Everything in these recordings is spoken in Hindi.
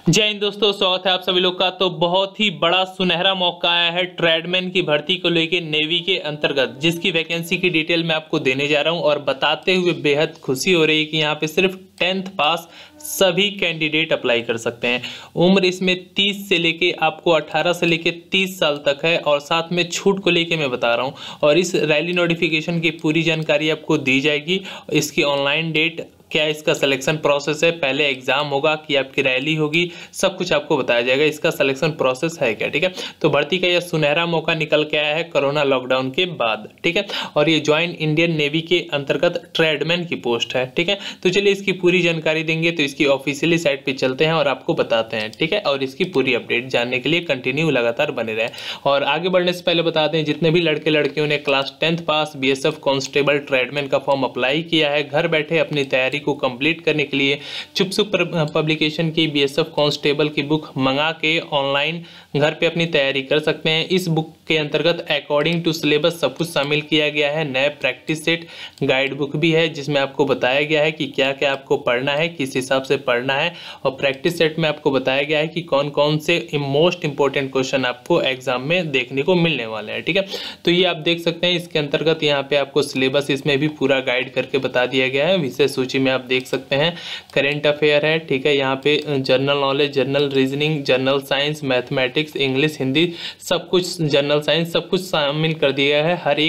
जय हिंद दोस्तों, स्वागत है आप सभी लोग का। तो बहुत ही बड़ा सुनहरा मौका आया है ट्रेडमैन की भर्ती को लेके नेवी के अंतर्गत, जिसकी वैकेंसी की डिटेल मैं आपको देने जा रहा हूं और बताते हुए बेहद खुशी हो रही है कि यहां पे सिर्फ 10th पास सभी कैंडिडेट अप्लाई कर सकते हैं। उम्र इसमें 30 से लेके आपको 18 से लेके 30 साल तक है और साथ में छूट को लेके मैं बता रहा हूं। और इस रैली नोटिफिकेशन की पूरी जानकारी आपको दी जाएगी। इसकी ऑनलाइन डेट, क्या इसका सिलेक्शन प्रोसेस है, पहले एग्जाम होगा कि आपकी रैली होगी, सब कुछ आपको बताया जाएगा। इसका सिलेक्शन प्रोसेस है क्या, ठीक है। तो भर्ती का यह सुनहरा मौका निकल के आया है कोरोना लॉकडाउन के बाद, ठीक है। और ये ज्वाइन इंडियन नेवी के अंतर्गत ट्रेडमैन की पोस्ट है, ठीक है। तो चलिए इसकी पूरी जानकारी देंगे। तो इसकी ऑफिशियली साइट पे चलते हैं और आपको बताते हैं, ठीक है। और इसकी पूरी अपडेट जानने के लिए कंटिन्यू लगातार बने रहें। और आगे बढ़ने से पहले बता दें, जितने भी लड़के लड़कियों ने class 10th pass BSF constable tradesman का फॉर्म अप्लाई किया है, घर बैठे अपनी तैयारी को कंप्लीट करने के लिए चुपसुप पब्लिकेशन की बीएसएफ कांस्टेबल की बुक मंगा के ऑनलाइन घर पे अपनी तैयारी कर सकते हैं। इस बुक के अंतर्गत अकॉर्डिंग टू सिलेबस सब कुछ शामिल किया गया है। नए प्रैक्टिस सेट गाइड बुक भी है, जिसमें आपको बताया गया है कि क्या क्या आपको पढ़ना है, किस हिसाब से पढ़ना है। और प्रैक्टिस सेट में आपको बताया गया है कि कौन कौन से मोस्ट इंपॉर्टेंट क्वेश्चन आपको एग्जाम में देखने को मिलने वाले हैं, ठीक है। तो ये आप देख सकते हैं। इसके अंतर्गत यहाँ पे आपको सिलेबस इसमें भी पूरा गाइड करके बता दिया गया है। विषय सूची में आप देख सकते हैं करेंट अफेयर है, ठीक है। यहाँ पे general knowledge, general reasoning, general science, mathematics, English, Hindi, सब कुछ, जनरल साइंस, सब कुछ शामिल कर दिया है। हर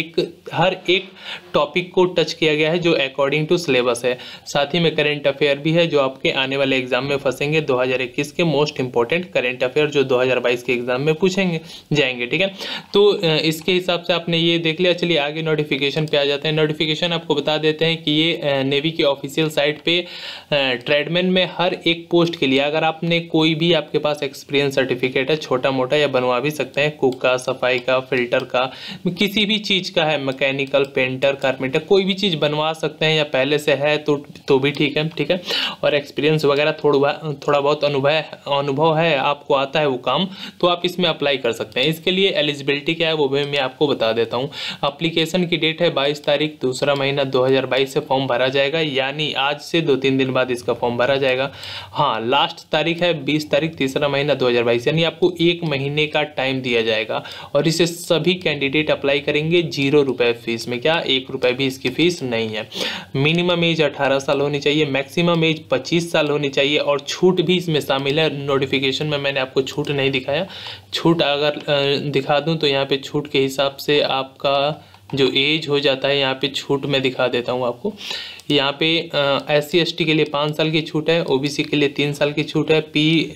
एक टॉपिक को टच किया गया है जो अकॉर्डिंग टू सिलेबस है। साथ ही में करेंट अफेयर भी है जो आपके आने वाले एग्जाम में फंसेंगे। 2021 के मोस्ट इंपॉर्टेंट करेंट अफेयर जो 2022 के एग्जाम में पूछेंगे जाएंगे, ठीक है। तो इसके हिसाब से आपने ये देख लिया। चलिए आगे नोटिफिकेशन पे आ जाते हैं। नोटिफिकेशन आपको बता देते हैं कि ये नेवी की ऑफिशियल साइट पे ट्रेडमैन में हर एक पोस्ट के लिए, अगर आपने कोई भी, आपके पास एक्सपीरियंस सर्टिफिकेट है छोटा मोटा, या बनवा भी सकते हैं, कुक का, सफाई का, फिल्टर का, किसी भी चीज़ का है, मैकेनिकल, पेंटर, कारपेंटर, कोई भी चीज़ बनवा सकते हैं, या पहले से है तो भी ठीक है, ठीक है। और एक्सपीरियंस वगैरह थोड़ा बहुत अनुभव है, आपको आता है वो काम, तो आप इसमें अप्लाई कर सकते हैं। इसके लिए एलिजिबिलिटी क्या है वो भी मैं आपको बता देता हूँ। एप्लीकेशन की डेट है 22 तारीख दूसरा महीना 2022 से फॉर्म भरा जाएगा, यानी आज से 2-3 दिन बाद इसका फॉर्म भरा जाएगा। हाँ, लास्ट तारीख है 20 तारीख तीसरा महीना 2022, यानी आपको 1 महीने का टाइम दिया जाएगा। और इसे सभी कैंडिडेट अप्लाई करेंगे 0 रुपये फीस में। क्या 1 रुपये भी इसकी फीस नहीं है। मिनिमम एज 18 साल होनी चाहिए, मैक्सिमम एज 25 साल होनी चाहिए। और छूट भी इसमें शामिल है। नोटिफिकेशन में मैंने आपको छूट नहीं दिखाया, छूट अगर दिखा दूँ तो यहाँ पे छूट के हिसाब से आपका जो एज हो जाता है, यहाँ पे छूट मैं दिखा देता हूँ आपको। यहाँ पे SC/ST के लिए 5 साल की छूट है, OBC के लिए 3 साल की छूट है,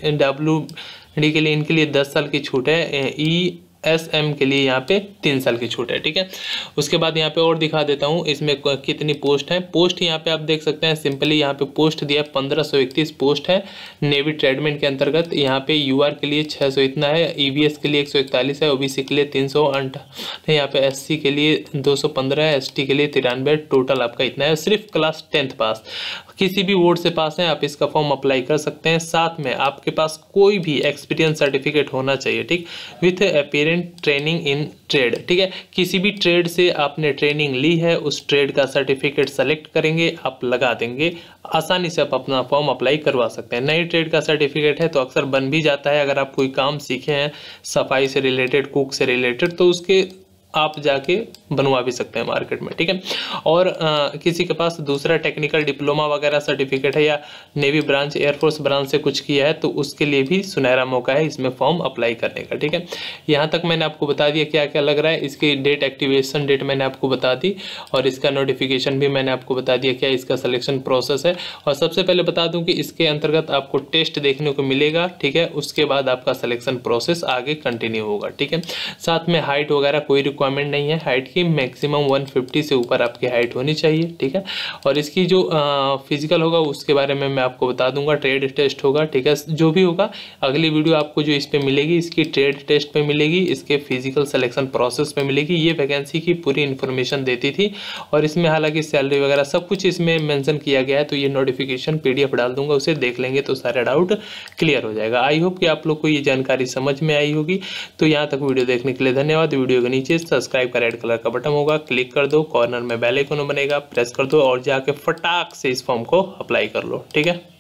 PWD के लिए, इनके लिए 10 साल की छूट है, ESM के लिए यहाँ पे 3 साल की छूट है, ठीक है। उसके बाद यहाँ पे और दिखा देता हूँ इसमें कितनी पोस्ट है। पोस्ट यहाँ पे आप देख सकते हैं, सिंपली यहाँ पे पोस्ट दिया 1531 पोस्ट है नेवी ट्रेडमैन के अंतर्गत। यहाँ पे UR के लिए 600 इतना है, EVS के लिए 141 है, OBC के लिए 308 है, यहाँ पे SC के लिए 215 है, ST के लिए 93, टोटल आपका इतना है। सिर्फ क्लास 10th पास, किसी भी बोर्ड से पास हैं आप इसका फॉर्म अप्लाई कर सकते हैं। साथ में आपके पास कोई भी एक्सपीरियंस सर्टिफिकेट होना चाहिए, ठीक, with appearance training in trade, ठीक है। किसी भी ट्रेड से आपने ट्रेनिंग ली है, उस ट्रेड का सर्टिफिकेट सेलेक्ट करेंगे, आप लगा देंगे, आसानी से आप अपना फॉर्म अप्लाई करवा सकते हैं। नई ट्रेड का सर्टिफिकेट है तो अक्सर बन भी जाता है। अगर आप कोई काम सीखे हैं सफाई से रिलेटेड, कुक से रिलेटेड, तो उसके आप जाके बनवा भी सकते हैं मार्केट में, ठीक है। और किसी के पास दूसरा टेक्निकल डिप्लोमा वगैरह सर्टिफिकेट है, या नेवी ब्रांच, एयरफोर्स ब्रांच से कुछ किया है, तो उसके लिए भी सुनहरा मौका है इसमें फॉर्म अप्लाई करने का, ठीक है। यहाँ तक मैंने आपको बता दिया क्या क्या लग रहा है। इसकी डेट, एक्टिवेशन डेट मैंने आपको बता दी, और इसका नोटिफिकेशन भी मैंने आपको बता दिया क्या इसका सिलेक्शन प्रोसेस है। और सबसे पहले बता दूँ कि इसके अंतर्गत आपको टेस्ट देखने को मिलेगा, ठीक है। उसके बाद आपका सिलेक्शन प्रोसेस आगे कंटिन्यू होगा, ठीक है। साथ में हाइट वगैरह कोई रिक्वायरमेंट नहीं है, हाइट की मैक्सिमम 150 से ऊपर आपकी हाइट होनी चाहिए, ठीक है। और इसकी जो फिजिकल होगा उसके बारे में मैं आपको बता दूंगा, ट्रेड टेस्ट होगा, ठीक है। जो भी होगा अगली वीडियो आपको जो इस पे मिलेगी, इसकी ट्रेड टेस्ट पे मिलेगी, इसके फिजिकल सिलेक्शन प्रोसेस पे मिलेगी। ये वैकेंसी की पूरी इन्फॉर्मेशन देती थी, और इसमें हालांकि सैलरी वगैरह सब कुछ इसमें मेंशन किया गया है। तो ये नोटिफिकेशन PDF डाल दूंगा, उसे देख लेंगे तो सारे डाउट क्लियर हो जाएगा। आई होप कि आप लोग को ये जानकारी समझ में आई होगी। तो यहाँ तक वीडियो देखने के लिए धन्यवाद। वीडियो के नीचे सब्सक्राइब का रेड कलर का बटन होगा, क्लिक कर दो, कॉर्नर में बेल आइकन बनेगा, प्रेस कर दो और जाके फटाक से इस फॉर्म को अप्लाई कर लो, ठीक है।